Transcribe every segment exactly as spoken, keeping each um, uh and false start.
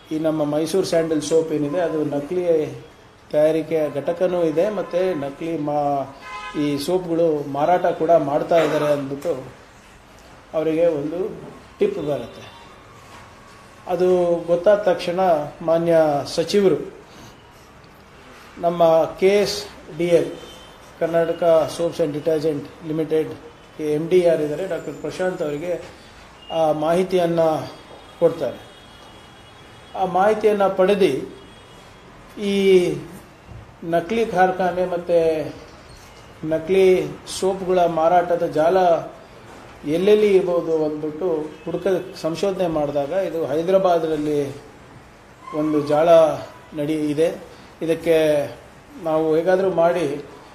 ಈ ನಮ್ಮ Mysuru sandal soap ಏನಿದೆ ಅದು ನಕಲಿ ತಯಾರಿಕೆ ಘಟಕನೂ ಇದೆ, ಮತ್ತು ನಕಲಿ ಮಾ ಈ ಸೋಪ್ಗಳು ಮಾರಾಟ ಕೂಡ ಮಾಡ್ತಾ ಇದ್ದಾರೆ ಅಂದ್ಬಿಟ್ಟು ಅವರಿಗೆ ಒಂದು ಟಿಪ್ ಬರುತ್ತೆ. ಅದು ಗೊತ್ತಾದ ತಕ್ಷಣ ಮಾನ್ಯ ಸಚಿವರು ನಮ್ಮ K S D L Karnataka soaps and detergent limited M D ಯಾರಿದ್ದಾರೆ ಡಾಕ್ಟರ್ ಪ್ರಶಾಂತ್ ಅವರಿಗೆ ಆ ಮಾಹಿತಿಯನ್ನು ಕೊಡ್ತಾರೆ. ಆ ಮಾಹಿತಿಯನ್ನು ಪಡೆದು ಈ ನಕಲಿ ಕಾರ್ಖಾನೆ ಮತ್ತು ನಕಲಿ ಸೋಪ್ಗಳ ಮಾರಾಟದ ಜಾಲ ಎಲ್ಲೆಲ್ಲಿ ಇರ್ಬೋದು ಅಂದ್ಬಿಟ್ಟು ಹುಡುಕ ಸಂಶೋಧನೆ ಮಾಡಿದಾಗ ಇದು ಹೈದರಾಬಾದಲ್ಲಿ ಒಂದು ಜಾಲ ನಡಿ ಇದೆ. ಇದಕ್ಕೆ ನಾವು ಹೇಗಾದರೂ ಮಾಡಿ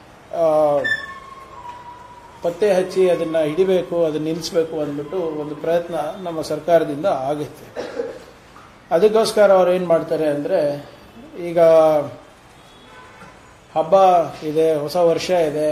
ಪತ್ತೆ ಹಚ್ಚಿ ಅದನ್ನು ಹಿಡಿಬೇಕು, ಅದನ್ನು ನಿಲ್ಲಿಸಬೇಕು ಅಂದ್ಬಿಟ್ಟು ಒಂದು ಪ್ರಯತ್ನ ನಮ್ಮ ಸರ್ಕಾರದಿಂದ ಆಗುತ್ತೆ. ಅದಕ್ಕೋಸ್ಕರ ಅವ್ರು ಏನು ಮಾಡ್ತಾರೆ ಅಂದರೆ, ಈಗ ಹಬ್ಬ ಇದೆ, ಹೊಸ ವರ್ಷ ಇದೆ,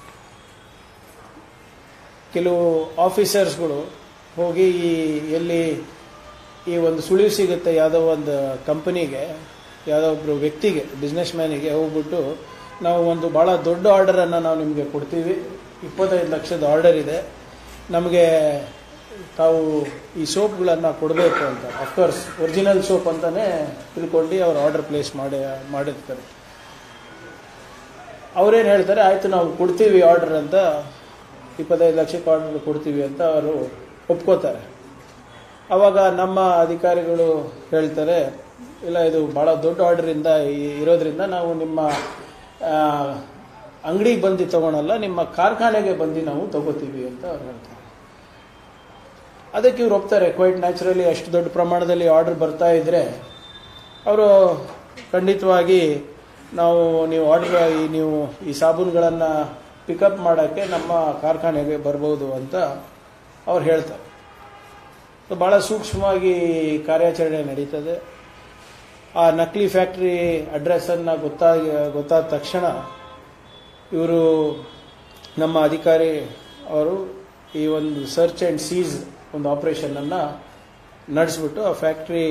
ಕೆಲವು ಆಫೀಸರ್ಸ್ಗಳು ಹೋಗಿ ಈ ಎಲ್ಲಿ ಈ ಒಂದು ಸುಳಿವು ಸಿಗುತ್ತೆ ಯಾವುದೋ ಒಂದು ಕಂಪನಿಗೆ, ಯಾವುದೋ ಒಬ್ಬರು ವ್ಯಕ್ತಿಗೆ, ಬಿಸ್ನೆಸ್ ಮ್ಯಾನಿಗೆ ಹೋಗ್ಬಿಟ್ಟು ನಾವು ಒಂದು ಭಾಳ ದೊಡ್ಡ ಆರ್ಡರನ್ನು ನಾವು ನಿಮಗೆ ಕೊಡ್ತೀವಿ, ಇಪ್ಪತ್ತೈದು ಲಕ್ಷದ ಆರ್ಡರ್ ಇದೆ, ನಮಗೆ ತಾವು ಈ ಸೋಪ್ಗಳನ್ನು ಕೊಡಬೇಕು ಅಂತ. ಅಫ್ಕೋರ್ಸ್ ಒರಿಜಿನಲ್ ಸೋಪ್ ಅಂತಲೇ ತಿಳ್ಕೊಂಡು ಅವ್ರು ಆರ್ಡರ್ ಪ್ಲೇಸ್ ಮಾಡಿ ಮಾಡಿರ್ತಾರೆ. ಅವರೇನು ಹೇಳ್ತಾರೆ, ಆಯಿತು ನಾವು ಕೊಡ್ತೀವಿ ಆರ್ಡರ್ ಅಂತ, ಇಪ್ಪತ್ತೈದು ಲಕ್ಷಕ್ಕೆ ಆರ್ಡರ್ ಕೊಡ್ತೀವಿ ಅಂತ ಅವರು ಒಪ್ಕೋತಾರೆ. ಆವಾಗ ನಮ್ಮ ಅಧಿಕಾರಿಗಳು ಹೇಳ್ತಾರೆ, ಇಲ್ಲ ಇದು ಭಾಳ ದೊಡ್ಡ ಆರ್ಡರಿಂದ ಇರೋದ್ರಿಂದ ನಾವು ನಿಮ್ಮ ಅಂಗಡಿಗೆ ಬಂದು ತೊಗೊಳಲ್ಲ, ನಿಮ್ಮ ಕಾರ್ಖಾನೆಗೆ ಬಂದು ನಾವು ತಗೋತೀವಿ ಅಂತ ಅವ್ರು ಹೇಳ್ತಾರೆ. ಅದಕ್ಕೆ ಇವ್ರು ಒಪ್ತಾರೆ. ಕ್ವೈಟ್ ನ್ಯಾಚುರಲಿ ಅಷ್ಟು ದೊಡ್ಡ ಪ್ರಮಾಣದಲ್ಲಿ ಆರ್ಡರ್ ಬರ್ತಾ ಇದ್ದರೆ ಅವರು ಖಂಡಿತವಾಗಿ ನಾವು ನೀವು ಆರ್ಡರ್ ಈ ನೀವು ಈ ಸಾಬೂನುಗಳನ್ನು ಪಿಕಪ್ ಮಾಡೋಕ್ಕೆ ನಮ್ಮ ಕಾರ್ಖಾನೆಗೆ ಬರ್ಬೋದು ಅಂತ ಅವ್ರು ಹೇಳ್ತಾರೆ. ಭಾಳ ಸೂಕ್ಷ್ಮವಾಗಿ ಕಾರ್ಯಾಚರಣೆ ನಡೀತದೆ. ಆ ನಕಲಿ ಫ್ಯಾಕ್ಟ್ರಿ ಅಡ್ರೆಸ್ಸನ್ನು ಗೊತ್ತಾಗಿ ಗೊತ್ತಾದ ತಕ್ಷಣ ಇವರು ನಮ್ಮ ಅಧಿಕಾರಿ ಅವರು ಈ ಒಂದು ಸರ್ಚ್ ಆ್ಯಂಡ್ ಸೀಸ್ ಒಂದು ಆಪರೇಷನನ್ನು ನಡೆಸ್ಬಿಟ್ಟು ಆ ಫ್ಯಾಕ್ಟ್ರಿ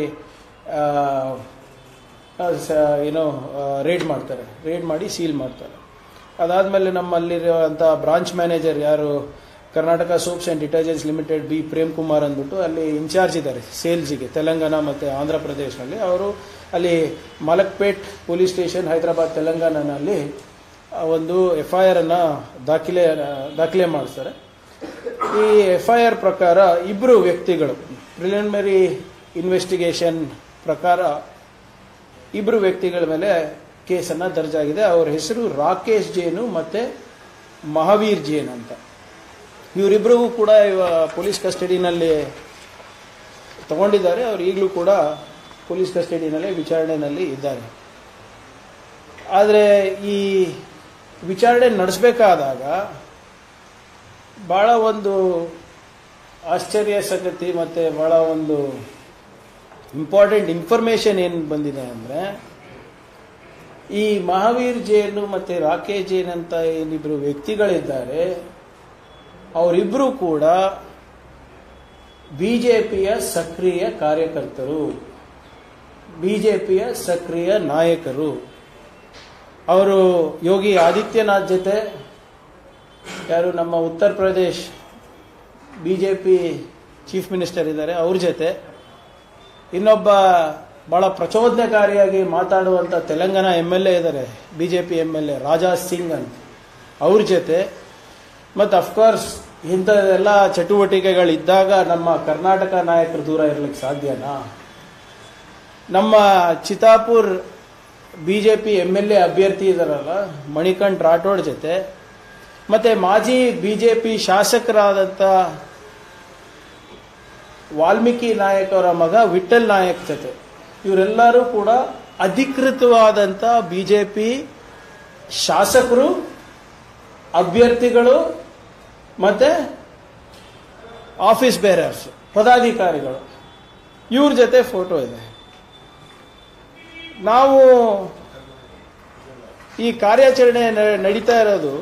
ಏನೋ ರೇಡ್ ಮಾಡ್ತಾರೆ. ರೇಡ್ ಮಾಡಿ ಸೀಲ್ ಮಾಡ್ತಾರೆ. ಅದಾದಮೇಲೆ ನಮ್ಮಲ್ಲಿರುವಂಥ ಬ್ರಾಂಚ್ ಮ್ಯಾನೇಜರ್ ಯಾರು Karnataka soaps and detergents limited B Prem Kumar ಅಂದ್ಬಿಟ್ಟು ಅಲ್ಲಿ ಇನ್ಚಾರ್ಜ್ ಇದ್ದಾರೆ ಸೇಲ್ಸಿಗೆ ತೆಲಂಗಾಣ ಮತ್ತು ಆಂಧ್ರ ಪ್ರದೇಶನಲ್ಲಿ. ಅವರು ಅಲ್ಲಿ ಮಲಕ್ಪೇಟ್ ಪೊಲೀಸ್ ಸ್ಟೇಷನ್ ಹೈದರಾಬಾದ್ ತೆಲಂಗಾಣನಲ್ಲಿ ಒಂದು ಎಫ್ ಐ ಆರನ್ನು ದಾಖಲೆ ದಾಖಲೆ ಮಾಡಿಸ್ತಾರೆ. ಈ ಎಫ್ ಐ ಆರ್ ಪ್ರಕಾರ ಇಬ್ಬರು ವ್ಯಕ್ತಿಗಳು, ಪ್ರಿಲಿಮಿನರಿ ಇನ್ವೆಸ್ಟಿಗೇಷನ್ ಪ್ರಕಾರ ಇಬ್ಬರು ವ್ಯಕ್ತಿಗಳ ಮೇಲೆ ಕೇಸನ್ನು ದರ್ಜಾಗಿದೆ. ಅವರ ಹೆಸರು ರಾಕೇಶ್ ಜೇನು ಮತ್ತು ಮಹಾವೀರ್ ಜೇನ್ ಅಂತ. ಇವರಿಬ್ಬರಿಗೂ ಕೂಡ ಇವ ಪೊಲೀಸ್ ಕಸ್ಟಡಿನಲ್ಲಿ ತಗೊಂಡಿದ್ದಾರೆ. ಅವರು ಈಗಲೂ ಕೂಡ ಪೊಲೀಸ್ ಕಸ್ಟಡಿನಲ್ಲಿ ವಿಚಾರಣೆಯಲ್ಲಿ ಇದ್ದಾರೆ. ಆದರೆ ಈ ವಿಚಾರಣೆ ನಡೆಸಬೇಕಾದಾಗ ಭಾಳ ಒಂದು ಆಶ್ಚರ್ಯ ಸಂಗತಿ ಮತ್ತು ಭಾಳ ಒಂದು ಇಂಪಾರ್ಟೆಂಟ್ ಇನ್ಫಾರ್ಮೇಷನ್ ಏನು ಬಂದಿದೆ ಅಂದರೆ, ಈ ಮಹಾವೀರ್ ಜೇನು ಮತ್ತು ರಾಕೇಶ್ ಜೇನ್ ಅಂತ ಏನಿಬ್ಬರು ವ್ಯಕ್ತಿಗಳಿದ್ದಾರೆ, ಅವರಿಬ್ಬರು ಕೂಡ ಬಿಜೆಪಿಯ ಸಕ್ರಿಯ ಕಾರ್ಯಕರ್ತರು, ಬಿಜೆಪಿಯ ಸಕ್ರಿಯ ನಾಯಕರು. ಅವರು ಯೋಗಿ ಆದಿತ್ಯನಾಥ್ ಜೊತೆ, ಯಾರು ನಮ್ಮ Uttar Pradesh BJP chief minister ಇದ್ದಾರೆ ಅವ್ರ ಜೊತೆ, ಇನ್ನೊಬ್ಬ ಭಾಳ ಪ್ರಚೋದನಕಾರಿಯಾಗಿ ಮಾತಾಡುವಂಥ ತೆಲಂಗಾಣ ಎಮ್ ಎಲ್ ಎ ಇದ್ದಾರೆ, BJP M L A Raja Singh ಅಂತ, ಅವ್ರ ಜೊತೆ, ಮತ್ತು ಅಫ್ಕೋರ್ಸ್ ಇಂಥದ್ದೆಲ್ಲ ಚಟುವಟಿಕೆಗಳಿದ್ದಾಗ ನಮ್ಮ ಕರ್ನಾಟಕ ನಾಯಕರು ದೂರ ಇರಲಿಕ್ಕೆ ಸಾಧ್ಯನಾ? ನಮ್ಮ Chitapur BJP M L A ಅಭ್ಯರ್ಥಿ ಇದ್ದಾರಲ್ಲ ಮಣಿಕಂಠ್ ರಾಠೋಡ್ ಜೊತೆ, ಮತ್ತು ಮಾಜಿ ಬಿಜೆಪಿ ಶಾಸಕರಾದಂಥ ವಾಲ್ಮೀಕಿ ನಾಯಕ್ ಅವರ ಮಗ ವಿಠಲ್ ನಾಯಕ್ ಜೊತೆ, ಇವರೆಲ್ಲರೂ ಕೂಡ ಅಧಿಕೃತವಾದಂಥ ಬಿಜೆಪಿ ಶಾಸಕರು, ಅಭ್ಯರ್ಥಿಗಳು ಮತ್ತು ಆಫೀಸ್ ಬೇರರ್ಸ್, ಪದಾಧಿಕಾರಿಗಳು. ಇವ್ರ ಜೊತೆ ಫೋಟೋ ಇದೆ. ನಾವು ಈ ಕಾರ್ಯಾಚರಣೆ ನಡೀತಾ ಇರೋದು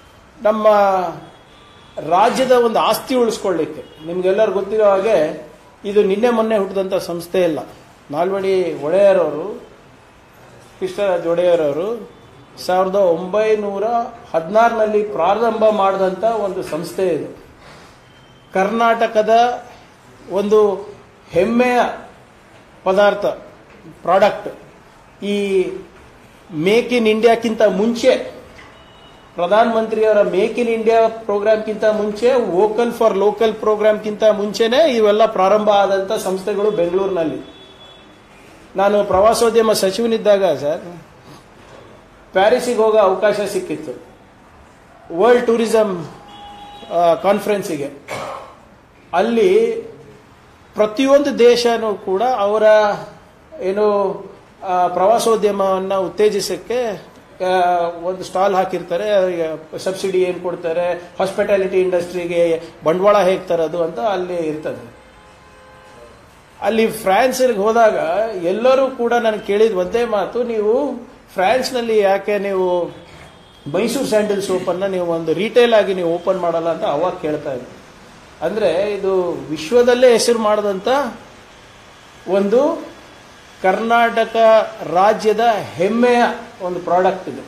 ನಮ್ಮ ರಾಜ್ಯದ ಒಂದು ಆಸ್ತಿ ಉಳಿಸ್ಕೊಳ್ಳಿಕ್ಕೆ. ನಿಮ್ಗೆಲ್ಲರೂ ಗೊತ್ತಿರೋ ಹಾಗೆ ಇದು ನಿನ್ನೆ ಮೊನ್ನೆ ಹುಟ್ಟಿದಂಥ ಸಂಸ್ಥೆ ಇಲ್ಲ. ನಾಲ್ವಡಿ ಒಡೆಯರವರು, ಕೃಷ್ಣರಾಜ ಒಡೆಯರವರು ಸಾವಿರದ ಒಂಬೈನೂರ ಹದಿನಾರರಲ್ಲಿ ಪ್ರಾರಂಭ ಮಾಡಿದಂಥ ಒಂದು ಸಂಸ್ಥೆ ಇದು. ಕರ್ನಾಟಕದ ಒಂದು ಹೆಮ್ಮೆಯ ಪದಾರ್ಥ, ಪ್ರಾಡಕ್ಟ್. ಈ ಮೇಕ್ ಇನ್ ಇಂಡಿಯಾಕ್ಕಿಂತ ಮುಂಚೆ, ಪ್ರಧಾನಮಂತ್ರಿಯವರ ಮೇಕ್ ಇನ್ ಇಂಡಿಯಾ ಪ್ರೋಗ್ರಾಮ್ಗಿಂತ ಮುಂಚೆ, ವೋಕಲ್ ಫಾರ್ ಲೋಕಲ್ ಪ್ರೋಗ್ರಾಮ್ಗಿಂತ ಮುಂಚೆನೆ ಇವೆಲ್ಲ ಪ್ರಾರಂಭ ಆದಂಥ ಸಂಸ್ಥೆಗಳು ಬೆಂಗಳೂರಿನಲ್ಲಿ. ನಾನು ಪ್ರವಾಸೋದ್ಯಮ ಸಚಿವನಿದ್ದಾಗ ಸರ್ ಪ್ಯಾರಿಸಿಗೆ ಹೋಗೋ ಅವಕಾಶ ಸಿಕ್ಕಿತ್ತು, ವರ್ಲ್ಡ್ ಟೂರಿಸಂ ಕಾನ್ಫರೆನ್ಸಿಗೆ. ಅಲ್ಲಿ ಪ್ರತಿಯೊಂದು ದೇಶನೂ ಕೂಡ ಅವರ ಏನು ಪ್ರವಾಸೋದ್ಯಮವನ್ನು ಉತ್ತೇಜಿಸಕ್ಕೆ ಒಂದು ಸ್ಟಾಲ್ ಹಾಕಿರ್ತಾರೆ. ಸಬ್ಸಿಡಿ ಏನು ಕೊಡ್ತಾರೆ, ಹಾಸ್ಪಿಟಾಲಿಟಿ ಇಂಡಸ್ಟ್ರಿಗೆ ಬಂಡವಾಳ ಹೇಗೆ ತರೋದು ಅಂತ ಅಲ್ಲಿ ಇರ್ತದೆ. ಅಲ್ಲಿ ಫ್ರಾನ್ಸ್ಗೆ ಹೋದಾಗ ಎಲ್ಲರೂ ಕೂಡ ನಾನು ಕೇಳಿದ ಒಂದೇ ಮಾತು, ನೀವು ಫ್ರಾನ್ಸ್ನಲ್ಲಿ ಯಾಕೆ ನೀವು ಮೈಸೂರು ಸ್ಯಾಂಡಲ್ ಸೋಪನ್ನು ನೀವು ಒಂದು ರಿಟೇಲ್ ಆಗಿ ನೀವು ಓಪನ್ ಮಾಡಲ್ಲ ಅಂತ ಅವಾಗ ಕೇಳ್ತಾ ಇದ್ರು. ಅಂದರೆ ಇದು ವಿಶ್ವದಲ್ಲೇ ಹೆಸರು ಮಾಡಿದಂಥ ಒಂದು ಕರ್ನಾಟಕ ರಾಜ್ಯದ ಹೆಮ್ಮೆಯ ಒಂದು ಪ್ರಾಡಕ್ಟ್ ಇದು.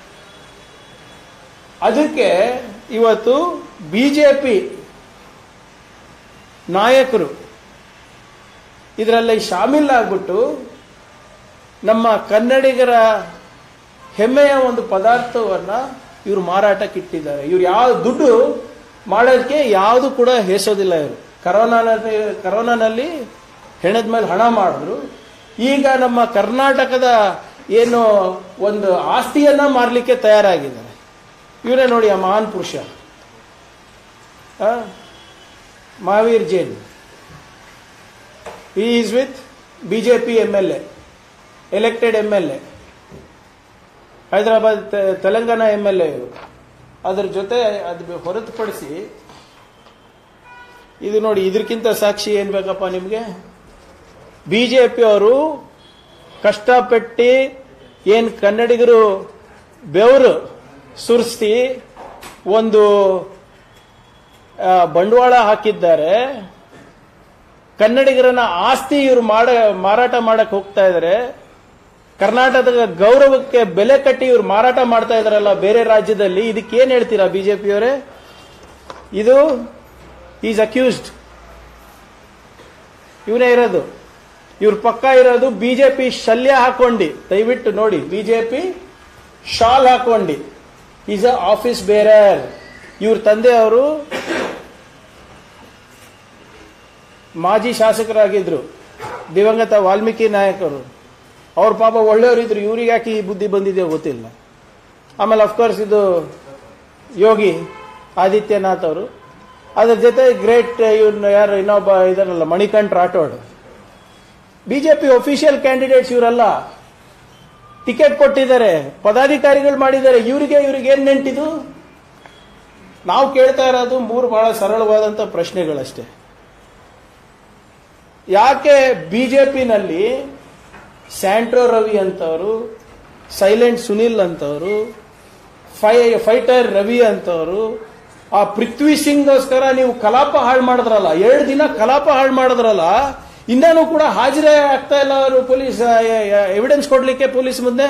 ಅದಕ್ಕೆ ಇವತ್ತು ಬಿಜೆಪಿ ನಾಯಕರು ಇದರಲ್ಲಿ ಶಾಮೀಲ್ ಆಗ್ಬಿಟ್ಟು ನಮ್ಮ ಕನ್ನಡಿಗರ ಹೆಮ್ಮೆಯ ಒಂದು ಪದಾರ್ಥವನ್ನು ಇವರು ಮಾರಾಟಕ್ಕೆ ಇಟ್ಟಿದ್ದಾರೆ. ಇವ್ರು ಯಾವ ದುಡ್ಡು ಮಾಡೋದಕ್ಕೆ ಯಾವುದು ಕೂಡ ಹೇಸೋದಿಲ್ಲ. ಇವರು ಕರೋನಾನಲ್ಲಿ ಕರೋನಾನಲ್ಲಿ ಹೆಣದ ಮೇಲೆ ಹಣ ಮಾಡಿದ್ರು. ಈಗ ನಮ್ಮ ಕರ್ನಾಟಕದ ಏನು ಒಂದು ಆಸ್ತಿಯನ್ನ ಮಾರಲಿಕ್ಕೆ ತಯಾರಾಗಿದ್ದಾರೆ. ಇವರೇ ನೋಡಿ ಆ ಮಹಾನ್ ಪುರುಷ Mahavir Jain. he is with BJP M L A, elected M L A, Hyderabad Telangana M L A. ಅದರ ಜೊತೆ ಅದು ಹೊರತುಪಡಿಸಿ ಇದು ನೋಡಿ, ಇದಕ್ಕಿಂತ ಸಾಕ್ಷಿ ಏನ್ ಬೇಕಪ್ಪ ನಿಮಗೆ? ಬಿಜೆಪಿ ಅವರು ಕಷ್ಟಪಟ್ಟು ಏನ್ ಕನ್ನಡಿಗರು ಬೆವರು ಸುರಿಸಿ ಒಂದು ಬಂಡವಾಳ ಹಾಕಿದ್ದಾರೆ. ಕನ್ನಡಿಗರನ್ನ ಆಸ್ತಿ ಇವರು ಮಾಡ ಮಾರಾಟ ಮಾಡಕ್ ಹೋಗ್ತಾ ಇದ್ದಾರೆ. ಕರ್ನಾಟಕದ ಗೌರವಕ್ಕೆ ಬೆಲೆ ಕಟ್ಟಿ ಇವರು ಮಾರಾಟ ಮಾಡ್ತಾ ಇದಾರಲ್ಲ ಬೇರೆ ರಾಜ್ಯದಲ್ಲಿ. ಇದಕ್ಕೆ ಏನ್ ಹೇಳ್ತೀರಾ ಬಿಜೆಪಿಯವರೇ? ಇದು ಈಸ್ ಅಕ್ಯೂಸ್ಡ್. ಇವನೇ ಇರೋದು, ಇವ್ರ ಪಕ್ಕ ಇರೋದು ಬಿಜೆಪಿ ಶಲ್ಯ ಹಾಕೊಂಡಿ. ದಯವಿಟ್ಟು ನೋಡಿ, ಬಿಜೆಪಿ ಶಾಲ್ ಹಾಕೊಂಡಿ. Is a office bearer. ಇವ್ರ ತಂದೆ ಅವರು ಮಾಜಿ ಶಾಸಕರಾಗಿದ್ರು, ದಿವಂಗತ ವಾಲ್ಮೀಕಿ ನಾಯಕರು. ಅವ್ರ ಪಾಪ ಒಳ್ಳೆಯವರಿದ್ರು, ಇವ್ರಿಗೆ ಯಾಕೆ ಈ ಬುದ್ಧಿ ಬಂದಿದೆಯೋ ಗೊತ್ತಿಲ್ಲ. ಆಮೇಲೆ ಅಫ್ಕೋರ್ಸ್ ಇದು ಯೋಗಿ ಆದಿತ್ಯನಾಥ್ ಅವರು. ಅದ್ರ ಜೊತೆ ಗ್ರೇಟ್ ಇವ್ರನ್ನ ಯಾರು ಇನ್ನೊಬ್ಬ ಇದರಲ್ಲ, Manikanth Rathod. BJP official candidates ಇವರಲ್ಲ, ಟಿಕೆಟ್ ಕೊಟ್ಟಿದ್ದಾರೆ, ಪದಾಧಿಕಾರಿಗಳು ಮಾಡಿದ್ದಾರೆ. ಇವರಿಗೆ ಇವ್ರಿಗೆ ಏನ್ ನೆಂಟಿದು? ನಾವು ಕೇಳ್ತಾ ಇರೋದು ಮೂರು ಬಹಳ ಸರಳವಾದಂತ ಪ್ರಶ್ನೆಗಳಷ್ಟೇ. ಯಾಕೆ ಬಿಜೆಪಿನಲ್ಲಿ ಸ್ಯಾಂಟ್ರೋ ರವಿ ಅಂತವರು, ಸೈಲೆಂಟ್ ಸುನಿಲ್ ಅಂತವರು, ಫೈ ಫೈಟರ್ ರವಿ ಅಂತವರು, ಆ ಪೃಥ್ವಿ ಸಿಂಗ್ಗೋಸ್ಕರ ನೀವು ಕಲಾಪ ಹಾಳು ಮಾಡಿದ್ರಲ್ಲ, ಎರಡು ದಿನ ಕಲಾಪ ಹಾಳು ಮಾಡಿದ್ರಲ್ಲ, ಇನ್ನೂ ಕೂಡ ಹಾಜರೇ ಆಗ್ತಾ ಇಲ್ಲ ಅವರು ಪೊಲೀಸ್ ಎವಿಡೆನ್ಸ್ ಕೊಡ್ಲಿಕ್ಕೆ ಪೊಲೀಸ್ ಮುಂದೆ.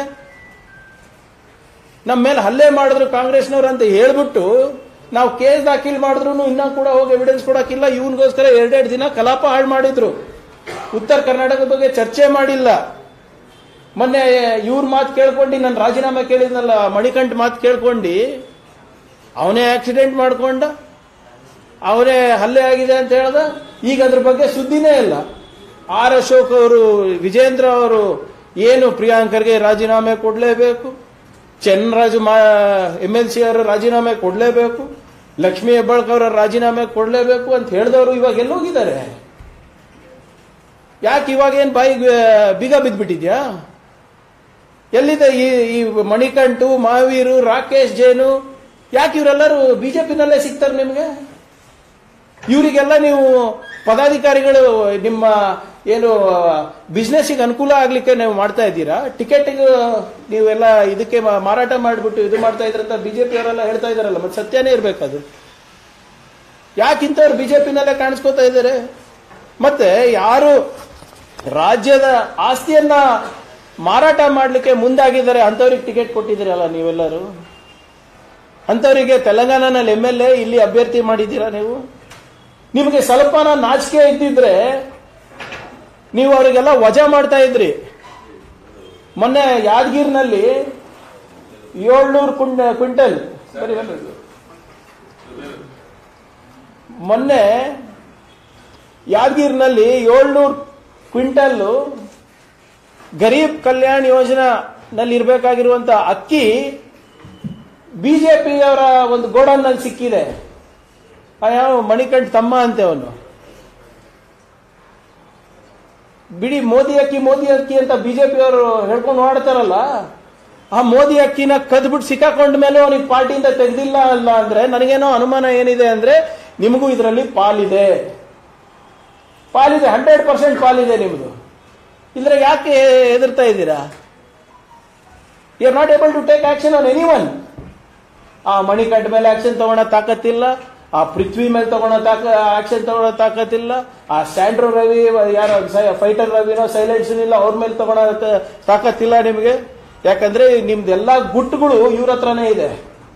ನಮ್ಮ ಮೇಲೆ ಹಲ್ಲೆ ಮಾಡಿದ್ರು ಕಾಂಗ್ರೆಸ್ನವ್ರು ಅಂತ ಹೇಳ್ಬಿಟ್ಟು ನಾವು ಕೇಸ್ ದಾಖಲು ಮಾಡಿದ್ರು ಇನ್ನೂ ಕೂಡ ಹೋಗಿ ಎವಿಡೆನ್ಸ್ ಕೊಡಕ್ಕಿಲ್ಲ. ಇವನ್ಗೋಸ್ಕರ ಎರಡೆರಡು ದಿನ ಕಲಾಪ ಹಾಳು ಮಾಡಿದ್ರು. ಉತ್ತರ ಕರ್ನಾಟಕದ ಬಗ್ಗೆ ಚರ್ಚೆ ಮಾಡಿಲ್ಲ. ಮೊನ್ನೆ ಇವ್ರ ಮಾತು ಕೇಳ್ಕೊಂಡು ನಾನು ರಾಜೀನಾಮೆ ಕೇಳಿದ್ನಲ್ಲ, ಮಣಿಕಂಠ್ ಮಾತು ಕೇಳ್ಕೊಂಡು ಅವನೇ ಆಕ್ಸಿಡೆಂಟ್ ಮಾಡ್ಕೊಂಡ, ಅವನೇ ಹಲ್ಲೆ ಆಗಿದೆ ಅಂತ ಹೇಳ್ದ. ಈಗ ಅದ್ರ ಬಗ್ಗೆ ಸುದ್ದಿನೇ ಇಲ್ಲ. ಆರ್ ಅಶೋಕ್ ಅವರು, ವಿಜೇಂದ್ರ ಅವರು ಏನು ಪ್ರಿಯಾಂಕರ್ಗೆ ರಾಜೀನಾಮೆ ಕೊಡಲೇಬೇಕು, ಚನ್ನರಾಜು ಎಂ ಎಲ್ ಸಿ ಅವರು ರಾಜೀನಾಮೆ ಕೊಡಲೇಬೇಕು, ಲಕ್ಷ್ಮೀ ಹೆಬ್ಬಾಳ್ಕರ್ ಅವರ ರಾಜೀನಾಮೆ ಕೊಡಲೇಬೇಕು ಅಂತ ಹೇಳಿದವರು ಇವಾಗ ಎಲ್ಲೋಗಿದ್ದಾರೆ? ಯಾಕೆ ಇವಾಗ ಏನ್ ಬಾಯಿ ಬೀಗ ಬಿದ್ದ್ಬಿಟ್ಟಿದ್ಯಾ? ಎಲ್ಲಿದೆ ಈ ಈ ಮಣಿಕಂಠು, ಮಹಾವೀರು, ರಾಕೇಶ್ ಜೈನು? ಯಾಕೆ ಇವರೆಲ್ಲರೂ ಬಿಜೆಪಿನಲ್ಲೇ ಸಿಗ್ತಾರೆ ನಿಮ್ಗೆ? ಇವರಿಗೆಲ್ಲ ನೀವು ಪದಾಧಿಕಾರಿಗಳು ನಿಮ್ಮ ಏನು ಬಿಸ್ನೆಸ್ಗೆ ಅನುಕೂಲ ಆಗ್ಲಿಕ್ಕೆ ನೀವು ಮಾಡ್ತಾ ಇದ್ದೀರಾ? ಟಿಕೆಟ್ಗೆ ನೀವೆಲ್ಲ ಇದಕ್ಕೆ ಮಾರಾಟ ಮಾಡಿಬಿಟ್ಟು ಇದು ಮಾಡ್ತಾ ಇದ್ರಂತ ಬಿಜೆಪಿ ಅವರೆಲ್ಲ ಹೇಳ್ತಾ ಇದಾರಲ್ಲ, ಮತ್ತೆ ಸತ್ಯನೇ ಇರ್ಬೇಕದು. ಯಾಕಿಂತವ್ರು ಬಿಜೆಪಿನಲ್ಲೇ ಕಾಣಿಸ್ಕೋತಾ ಇದ್ದಾರೆ? ಮತ್ತೆ ಯಾರು ರಾಜ್ಯದ ಆಸ್ತಿಯನ್ನ ಮಾರಾಟ ಮಾಡಲಿಕ್ಕೆ ಮುಂದಾಗಿದ್ದಾರೆ ಅಂತವ್ರಿಗೆ ಟಿಕೆಟ್ ಕೊಟ್ಟಿದ್ದೀರಲ್ಲ ನೀವೆಲ್ಲರೂ. ಅಂತವರಿಗೆ ತೆಲಂಗಾಣನಲ್ಲಿ ಎಂ ಎಲ್ ಎ ಇಲ್ಲಿ ಅಭ್ಯರ್ಥಿ ಮಾಡಿದ್ದೀರಾ ನೀವು. ನಿಮಗೆ ಸ್ವಲ್ಪನ ನಾಚಿಕೆ ಇದ್ದಿದ್ರೆ ನೀವು ಅವರಿಗೆಲ್ಲ ವಜಾ ಮಾಡ್ತಾ ಇದ್ರಿ. ಮೊನ್ನೆ ಯಾದಗಿರಿನಲ್ಲಿ ಏಳ್ನೂರು ಕ್ವಿಂಟಲ್ ಮೊನ್ನೆ ಯಾದಗಿರಿನಲ್ಲಿ ಏಳ್ನೂರು ಕ್ವಿಂಟಲ್ ಗರೀಬ್ ಕಲ್ಯಾಣ್ ಯೋಜನಾ ನಲ್ಲಿ ಇರಬೇಕಾಗಿರುವಂತ ಅಕ್ಕಿ ಬಿಜೆಪಿಯವರ ಒಂದು ಗೋಡನ್ನಲ್ಲಿ ಸಿಕ್ಕಿದೆ. ಯಾವ ಮಣಿಕಂಠ್ ತಮ್ಮ ಅಂತೆ ಅವನು. ಬಿಡಿ ಮೋದಿ ಅಕ್ಕಿ ಮೋದಿ ಅಕ್ಕಿ ಅಂತ ಬಿಜೆಪಿಯವರು ಹೇಳ್ಕೊಂಡು ಮಾಡ್ತಾರಲ್ಲ, ಆ ಮೋದಿ ಅಕ್ಕಿನ ಕದ್ಬಿಟ್ಟು ಸಿಕ್ಕಾಕೊಂಡ ಮೇಲೆ ಅವನಿಗೆ ಪಾರ್ಟಿಯಿಂದ ತೆಗೆದಿಲ್ಲ ಅಲ್ಲ ಅಂದ್ರೆ ನನಗೇನೋ ಅನುಮಾನ ಏನಿದೆ ಅಂದ್ರೆ ನಿಮಗೂ ಇದರಲ್ಲಿ ಪಾಲಿದೆ ಪಾಲಿದೆ ಹಂಡ್ರೆಡ್ ಪರ್ಸೆಂಟ್ ಪಾಲಿದೆ ನಿಮ್ದು. ಇದ್ರೆ ಯಾಕೆ ಹೆದರ್ತಾ ಇದ್ದೀರಾ? You are not able to take action on any one. ಆ ಮಣಿಕಂಠ ಮೇಲೆ ಆಕ್ಷನ್ ತಗೊಳ್ಳೋ ತಾಕತ್ತಿಲ್ಲ, ಆ ಪೃಥ್ವಿ ಮೇಲೆ ತಗೊಳ್ಳೋ ತಾಕ ಆಕ್ಷನ್ ತಗೊಳ್ಳೋ ತಾಕತ್ತಿಲ್ಲ, ಆ ಸ್ಯಾಂಡ್ರೋ ರವಿ ಯಾರೋ ಫೈಟರ್ ರವಿನೋ ಸೈಲೆಂಟ್ ಇಲ್ಲ ಅವ್ರ ಮೇಲೆ ತಗೊಳ್ಳೋ ತಾಕತ್ತಿಲ್ಲ ನಿಮಗೆ. ಯಾಕಂದ್ರೆ ನಿಮ್ದೆಲ್ಲ ಗುಟ್ಟುಗಳು ಇವ್ರ ಹತ್ರನೇ ಇದೆ.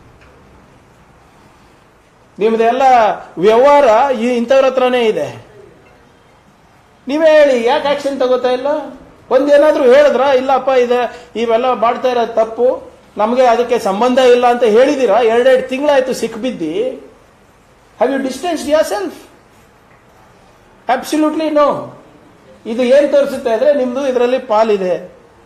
ನಿಮ್ದೆಲ್ಲ ವ್ಯವಹಾರ ಇಂಥವ್ರ ಹತ್ರನೇ ಇದೆ. ನೀವೇ ಹೇಳಿ, ಯಾಕೆ ಆಕ್ಷನ್ ತಗೋತಾ ಇಲ್ಲ? ಒಂದೇನಾದ್ರೂ ಹೇಳಿದ್ರ ಇಲ್ಲಪ್ಪ ಇದೆ ಇವೆಲ್ಲ ಮಾಡ್ತಾ ಇರೋದು ತಪ್ಪು, ನಮಗೆ ಅದಕ್ಕೆ ಸಂಬಂಧ ಇಲ್ಲ ಅಂತ ಹೇಳಿದಿರಾ? ಎರಡೆರಡು ತಿಂಗಳಾಯ್ತು ಸಿಕ್ಬಿದ್ದಿ. Have you distanced your self? Absolutely no. ಇದು ಏನ್ ತೋರಿಸುತ್ತೆ ಅಂದ್ರೆ ನಿಮ್ದು ಇದರಲ್ಲಿ ಪಾಲಿದೆ.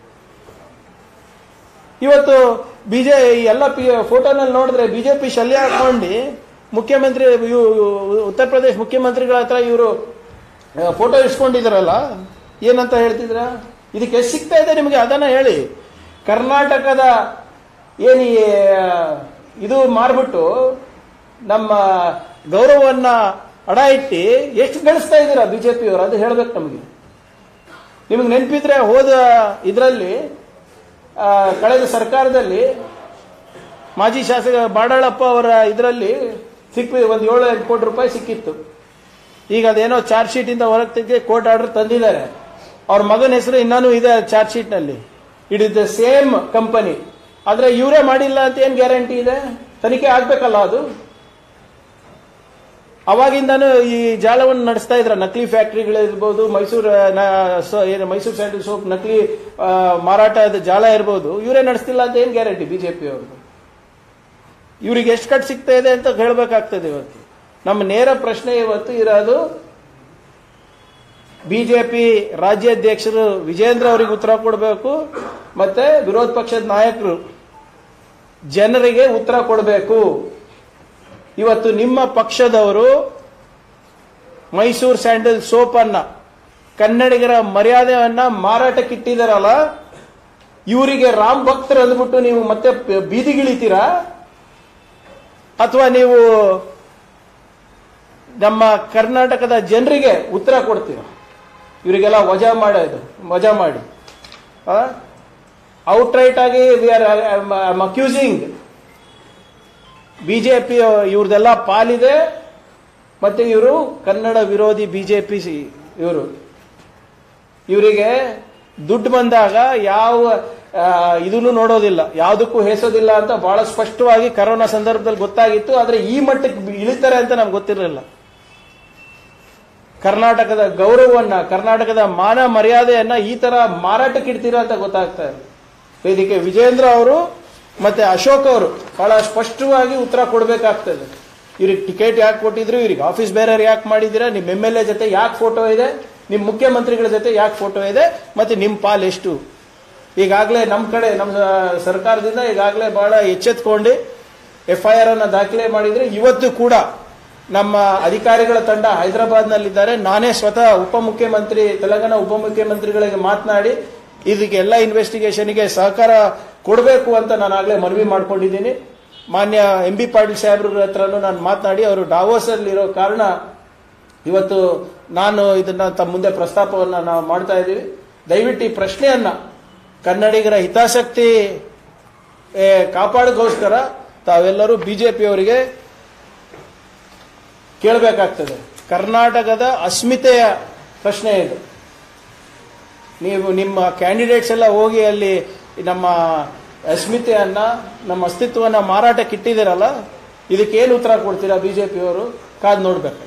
ಇವತ್ತು ಬಿಜೆ ಎಲ್ಲ ಫೋಟೋನಲ್ಲಿ ನೋಡಿದ್ರೆ ಬಿಜೆಪಿ ಶಲ್ಯ ಹಾಕೊಂಡು ಮುಖ್ಯಮಂತ್ರಿ ಉತ್ತರ ಪ್ರದೇಶ ಮುಖ್ಯಮಂತ್ರಿಗಳ ಹತ್ರ ಇವರು ಫೋಟೋ ಇಸ್ಕೊಂಡಿದ್ರಲ್ಲ, ಏನಂತ ಹೇಳ್ತಿದ್ರ? ಇದಕ್ಕೆ ಎಷ್ಟು ಸಿಗ್ತಾ ಇದೆ ನಿಮಗೆ ಅದನ್ನ ಹೇಳಿ. ಕರ್ನಾಟಕದ ಏನು ಇದು ಮಾರ್ಬಿಟ್ಟು ನಮ್ಮ ಗೌರವವನ್ನ ಅಡ ಇಟ್ಟು ಎಷ್ಟು ಗಳಿಸ್ತಾ ಇದ್ದೀರಾ ಬಿಜೆಪಿಯವರು? ಅದು ಹೇಳ್ಬೇಕು ನಮಗೆ. ನಿಮಗೆ ನೆನಪಿದ್ರೆ ಹೋದ ಇದರಲ್ಲಿ ಕಳೆದ ಸರ್ಕಾರದಲ್ಲಿ ಮಾಜಿ ಶಾಸಕ ಬಾಡಾಳಪ್ಪ ಅವರ ಇದರಲ್ಲಿ ಸಿಕ್ಕಿ ಒಂದು ಏಳು ಎಂಟು ಕೋಟಿ ರೂಪಾಯಿ ಸಿಕ್ಕಿತ್ತು. ಈಗ ಅದೇನೋ ಚಾರ್ಜ್ ಶೀಟ್ ಇಂದ ಹೊರಗೆ ತೆಗೆ ಕೋರ್ಟ್ ಆರ್ಡರ್ ತಂದಿದ್ದಾರೆ. ಅವ್ರ ಮಗನ ಹೆಸರು ಇನ್ನೂ ಇದೆ ಚಾರ್ಜ್ ಶೀಟ್ ನಲ್ಲಿ. It is the same company. ಆದ್ರೆ ಇವರೇ ಮಾಡಿಲ್ಲ ಅಂತ ಏನ್ ಗ್ಯಾರಂಟಿ ಇದೆ? ತನಿಖೆ ಆಗ್ಬೇಕಲ್ಲ ಅದು. ಅವಾಗಿಂದಾನು ಈ ಜಾಲವನ್ನು ನಡೆಸ್ತಾ ಇದ್ರ. ನಕಲಿ ಫ್ಯಾಕ್ಟರಿಗಳಿರ್ಬೋದು, ಮೈಸೂರು ಏನು ಮೈಸೂರು ಸ್ಯಾಂಡಲ್ ಸೋಪ್ ನಕಲಿ ಮಾರಾಟದ ಜಾಲ ಇರ್ಬೋದು, ಇವರೇ ನಡೆಸ್ತಿಲ್ಲ ಅಂತ ಏನ್ ಗ್ಯಾರಂಟಿ ಬಿಜೆಪಿ ಅವರು? ಇವ್ರಿಗೆ ಎಷ್ಟು ಕಟ್ ಸಿಗ್ತಾ ಇದೆ ಅಂತ ಹೇಳ್ಬೇಕಾಗ್ತದೆ. ಇವತ್ತು ನಮ್ಮ ನೇರ ಪ್ರಶ್ನೆ ಇವತ್ತು ಇರೋದು, ಬಿಜೆಪಿ ರಾಜ್ಯಾಧ್ಯಕ್ಷರು ವಿಜೇಂದ್ರ ಅವರಿಗೆ ಉತ್ತರ ಕೊಡಬೇಕು, ಮತ್ತೆ ವಿರೋಧ ಪಕ್ಷದ ನಾಯಕರು ಜನರಿಗೆ ಉತ್ತರ ಕೊಡಬೇಕು. ಇವತ್ತು ನಿಮ್ಮ ಪಕ್ಷದವರು ಮೈಸೂರು ಸ್ಯಾಂಡಲ್ ಸೋಪ್ ಅನ್ನ ಕನ್ನಡಿಗರ ಮರ್ಯಾದೆಯನ್ನ ಮಾರಾಟಕ್ಕಿಟ್ಟಿದಾರಲ್ಲ, ಇವರಿಗೆ ರಾಮ್ ಭಕ್ತರು ಅಂದ್ಬಿಟ್ಟು ನೀವು ಮತ್ತೆ ಬೀದಿಗಿಳಿತೀರಾ? ಅಥವಾ ನೀವು ನಮ್ಮ ಕರ್ನಾಟಕದ ಜನರಿಗೆ ಉತ್ತರ ಕೊಡ್ತೀರಾ? ಇವರಿಗೆಲ್ಲ ವಜಾ ಮಾಡೋದು ವಜಾ ಮಾಡಿ ಔಟ್ರೈಟ್ ಆಗಿ ವಿ ಆರ್ ಅಕ್ಯೂಸಿಂಗ್ ಬಿಜೆಪಿ ಇವ್ರದೆಲ್ಲ ಪಾಲಿದೆ. ಮತ್ತೆ ಇವರು ಕನ್ನಡ ವಿರೋಧಿ ಬಿಜೆಪಿ ಇವರು. ಇವರಿಗೆ ದುಡ್ಡು ಬಂದಾಗ ಯಾವ ಇದನ್ನು ನೋಡೋದಿಲ್ಲ, ಯಾವುದಕ್ಕೂ ಹೇಸೋದಿಲ್ಲ ಅಂತ ಬಹಳ ಸ್ಪಷ್ಟವಾಗಿ ಕರೋನಾ ಸಂದರ್ಭದಲ್ಲಿ ಗೊತ್ತಾಗಿತ್ತು. ಆದ್ರೆ ಈ ಮಟ್ಟಕ್ಕೆ ಇಳಿತಾರೆ ಅಂತ ನಮ್ಗೆ ಗೊತ್ತಿರಲಿಲ್ಲ. ಕರ್ನಾಟಕದ ಗೌರವವನ್ನ, ಕರ್ನಾಟಕದ ಮಾನ ಮರ್ಯಾದೆಯನ್ನ ಈ ತರ ಮಾರಾಟಕ್ಕೆ ಇಡ್ತೀರಾ ಅಂತ ಗೊತ್ತಾಗ್ತಾ ಇದೆ. ಇದಕ್ಕೆ ವಿಜೇಂದ್ರ ಅವರು ಮತ್ತೆ ಅಶೋಕ್ ಅವರು ಬಹಳ ಸ್ಪಷ್ಟವಾಗಿ ಉತ್ತರ ಕೊಡಬೇಕಾಗ್ತದೆ. ಇವ್ರಿಗೆ ಟಿಕೆಟ್ ಯಾಕೆ ಕೊಟ್ಟಿದ್ರು, ಇವ್ರಿಗೆ ಆಫೀಸ್ ಬೇರೆ ಯಾಕೆ ಮಾಡಿದ್ದೀರಾ, ನಿಮ್ ಎಂ ಎಲ್ ಎ ಜೊತೆ ಯಾಕೆ ಫೋಟೋ ಇದೆ, ನಿಮ್ ಮುಖ್ಯಮಂತ್ರಿಗಳ ಜೊತೆ ಯಾಕೆ ಫೋಟೋ ಇದೆ, ಮತ್ತೆ ನಿಮ್ ಪಾಲ್ ಎಷ್ಟು? ಈಗಾಗಲೇ ನಮ್ಮ ಕಡೆ ನಮ್ಮ ಸರ್ಕಾರದಿಂದ ಈಗಾಗಲೇ ಬಹಳ ಎಚ್ಚೆತ್ಕೊಂಡು ಎಫ್ ಐ ಆರ್ ಅನ್ನ ದಾಖಲೆ ಮಾಡಿದ್ರೆ, ಇವತ್ತು ಕೂಡ ನಮ್ಮ ಅಧಿಕಾರಿಗಳ ತಂಡ ಹೈದರಾಬಾದ್ ನಲ್ಲಿದ್ದಾರೆ. ನಾನೇ ಸ್ವತಃ ಉಪಮುಖ್ಯಮಂತ್ರಿ ತೆಲಂಗಾಣ ಉಪಮುಖ್ಯಮಂತ್ರಿಗಳಿಗೆ ಮಾತನಾಡಿ ಇದಕ್ಕೆ ಎಲ್ಲ ಇನ್ವೆಸ್ಟಿಗೇಷನ್ಗೆ ಸಹಕಾರ ಕೊಡಬೇಕು ಅಂತ ನಾನು ಆಗಲೇ ಮನವಿ ಮಾಡ್ಕೊಂಡಿದ್ದೀನಿ. ಮಾನ್ಯ ಎಂ ಬಿ ಪಾಟೀಲ್ ಸಾಹೇಬ್ರ ಹತ್ರನೂ ನಾನು ಮಾತನಾಡಿ, ಅವರು ಡಾವೋಸ್ ಅಲ್ಲಿ ಇರೋ ಕಾರಣ ಇವತ್ತು ನಾನು ಇದನ್ನ ತಮ್ಮ ಮುಂದೆ ಪ್ರಸ್ತಾಪವನ್ನ ನಾವು ಮಾಡ್ತಾ ಇದ್ದೀವಿ. ದಯವಿಟ್ಟು ಈ ಪ್ರಶ್ನೆಯನ್ನ ಕನ್ನಡಿಗರ ಹಿತಾಸಕ್ತಿ ಕಾಪಾಡೋಕ್ಕೋಸ್ಕರ ತಾವೆಲ್ಲರೂ ಬಿಜೆಪಿಯವರಿಗೆ ಕೇಳಬೇಕಾಗ್ತದೆ. ಕರ್ನಾಟಕದ ಅಸ್ಮಿತೆಯ ಪ್ರಶ್ನೆ ಇದು. ನೀವು ನಿಮ್ಮ ಕ್ಯಾಂಡಿಡೇಟ್ಸ್ ಎಲ್ಲ ಹೋಗಿ ಅಲ್ಲಿ ನಮ್ಮ ಅಸ್ಮಿತೆಯನ್ನ, ನಮ್ಮ ಅಸ್ತಿತ್ವವನ್ನು ಮಾರಾಟಕ್ಕೆ ಇಟ್ಟಿದ್ದೀರಲ್ಲ, ಇದಕ್ಕೇನು ಉತ್ತರ ಕೊಡ್ತೀರಾ ಬಿಜೆಪಿಯವರು? ಕಾದು ನೋಡ್ಬೇಕು.